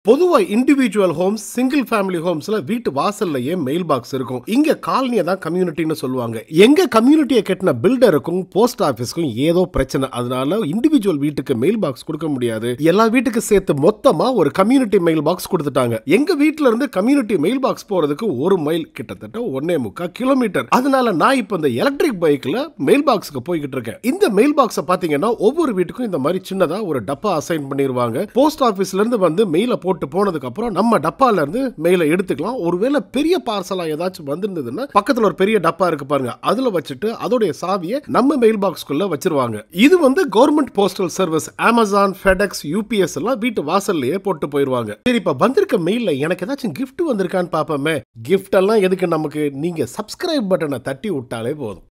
பொதுவா individual homes, single family ஹோம்ஸ்ல வீட்டு வாசல்லயே மெயில் பாக்ஸ் இருக்கும். இங்க காலனியை தான் கம்யூனிட்டின்னு சொல்லுவாங்க. எங்க கம்யூனிட்டியை கட்டின பில்டருக்கும் போஸ்ட் ஆபீஸ்க்கும் ஏதோ பிரச்சனை. அதனால இண்டிவிஜுவல் வீட்டுக்கு மெயில் பாக்ஸ் கொடுக்க முடியாது. எல்லா வீட்டுக்கு சேர்த்து மொத்தமா ஒரு கம்யூனிட்டி மெயில் பாக்ஸ் கொடுத்துட்டாங்க. எங்க வீட்ல இருந்து கம்யூனிட்டி மெயில் பாக்ஸ் போறதுக்கு 1 மைல், கிட்டத்தட்ட 1.25 கிலோமீட்டர். அதனால நான் இப்ப இந்த எலக்ட்ரிக் பைக்ல மெயில் பாக்ஸ்க்கு போய்கிட்டு இருக்கேன். இந்த மெயில் பாக்ஸை பாத்தீங்கன்னா ஒவ்வொரு வீட்டுக்கும் இந்த மாதிரி சின்னதா ஒரு டப்பா அசைன் பண்ணிருவாங்க. போஸ்ட் ஆபீஸ்ல இருந்து வந்து மெயில போட்டு போனதுக்கு அப்புறம் நம்ம டப்பால இருந்து மெயிலை எடுத்துக்கலாம். ஒருவேளை பெரிய பார்சலா ஏதாச்சும் வந்திருந்ததுன்னா பக்கத்துல ஒரு பெரிய டப்பா இருக்கு பாருங்க, அதுல வச்சுட்டு அதோடைய சாவியை நம்ம மெயில் பாக்ஸ்க்குள்ள வச்சிருவாங்க. இது வந்து government postal service, Amazon, FedEx, UPS எல்லாம் வீட்டு வாசல்லையே போட்டு போயிருவாங்க. சரி, இப்ப வந்திருக்க மெயில்ல எனக்கு ஏதாச்சும் கிஃப்ட் வந்திருக்கான்னு பாப்போமே. கிஃப்ட் எல்லாம் எதுக்கு நமக்கு? நீங்க சப்ஸ்கிரைப் பட்டனை தட்டி விட்டாலே போதும்.